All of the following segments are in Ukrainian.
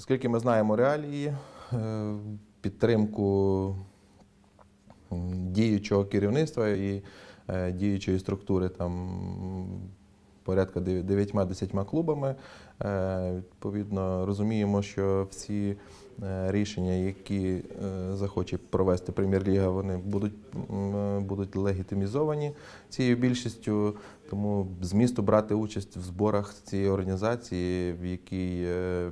Оскільки ми знаємо реалії, підтримку діючого керівництва і діючої структури, там порядка 9-10 клубами, відповідно, розуміємо, що всі рішення, які захоче провести Прем'єр-ліга, вони будуть легітимізовані цією більшістю, тому змісту брати участь в зборах цієї організації, в якій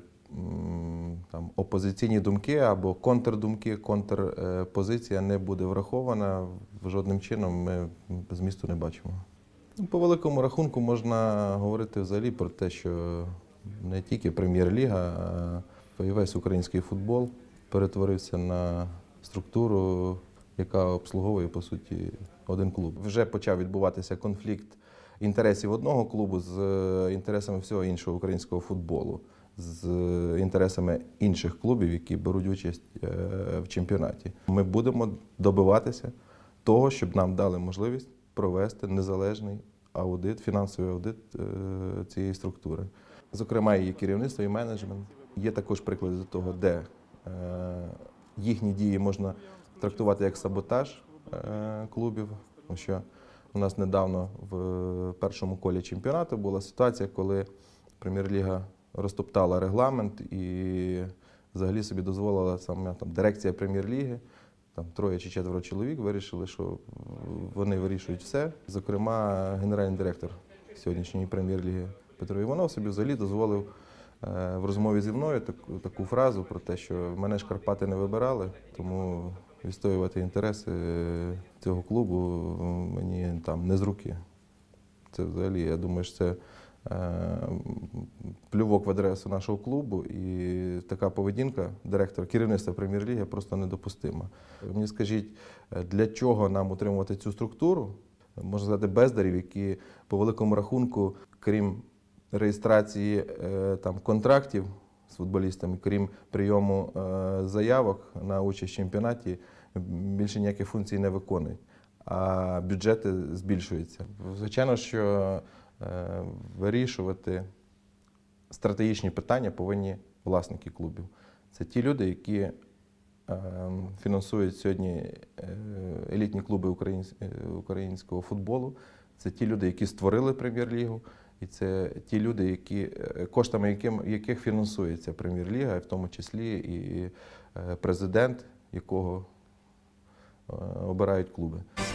там опозиційні думки або контрдумки, контрпозиція не буде врахована, жодним чином ми змісту не бачимо. По великому рахунку можна говорити взагалі про те, що не тільки Прем'єр-ліга, а й весь український футбол перетворився на структуру, яка обслуговує, по суті, один клуб. Вже почав відбуватися конфлікт інтересів одного клубу з інтересами всього іншого українського футболу, з інтересами інших клубів, які беруть участь в чемпіонаті. Ми будемо добиватися того, щоб нам дали можливість провести незалежний аудит, фінансовий аудит цієї структури. Зокрема, її керівництво і менеджмент. Є також приклади того, де їхні дії можна трактувати як саботаж клубів. Тому що у нас недавно в першому колі чемпіонату була ситуація, коли Прем'єр-ліга розтоптала регламент і взагалі собі дозволила саме дирекція Прем'єр-ліги, там 3 чи 4 чоловік вирішили, що вони вирішують все. Зокрема, генеральний директор сьогоднішньої Прем'єр-ліги Петро Іванов собі взагалі дозволив в розмові зі мною таку фразу про те, що мене ж Карпати не вибирали, тому відстоювати інтереси цього клубу мені там не з руки. Це взагалі, я думаю, що це плювок в адресу нашого клубу, і така поведінка директора, керівництва Прем'єр-ліги просто недопустима. Мені скажіть, для чого нам утримувати цю структуру? Можна сказати, бездарів, які по великому рахунку, крім реєстрації контрактів з футболістами, крім прийому заявок на участь в чемпіонаті, більше ніяких функцій не виконують, а бюджети збільшуються. Звичайно, що вирішувати стратегічні питання повинні власники клубів. Це ті люди, які фінансують сьогодні елітні клуби українського футболу. Це ті люди, які створили Прем'єр-лігу. І це ті люди, коштами яких фінансується Прем'єр-ліга, в тому числі і президент, якого обирають клуби.